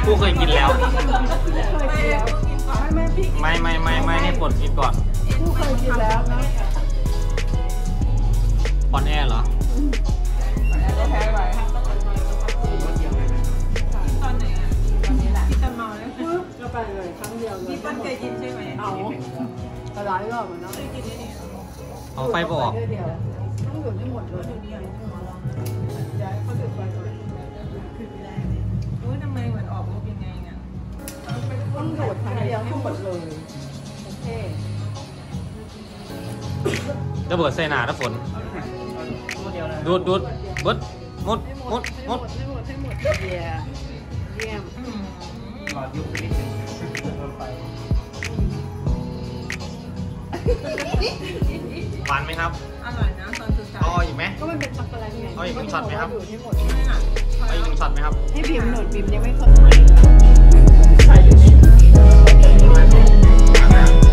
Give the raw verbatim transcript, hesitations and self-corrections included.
กูเคยกินแล้วไม่ไม่ไม่ไม่ให้ปลดกินก่อนกูเคยกินแล้วนะออนแอร์เหรอได้แพ้ไปตอนไหนอ่ะตอนนี้แหละที่จะเมาแล้วปึ๊บก็ไปเลยครั้งเดียวเลยนี่ปั้นเคยกินใช่ไหมเอาแต่หลายรอบเหมือนกันเคยกินได้เนี่ยเอาไฟบอกต้องดูดให้หมดเลยย้ายเขาดูดไปก่อนโอ้ยทำไมเหมือนออกรูปยังไงเนี่ยต้องดูดครั้งเดียวให้หมดเลยโอเคจะเบิดใส่หนาถ้าฝนดูดดูดบึดมุดมุดมุดให้หมดให้หมดเยี่ยมเยี่ยมหลอดยุบไปนิดนึงไปหวานไหมครับอร่อยนะตอนสุดท้ายเอาอีกไหมก็มันเป็นช็อกโกแลตไงเอาอีกหนึ่งช็อตไหมครับดูดให้หมดไม่หนักเอาอีกหนึ่งช็อตไหมครับให้พิมพ์หนุนพิมพ์ยังไม่เคยใส่อยู่นี่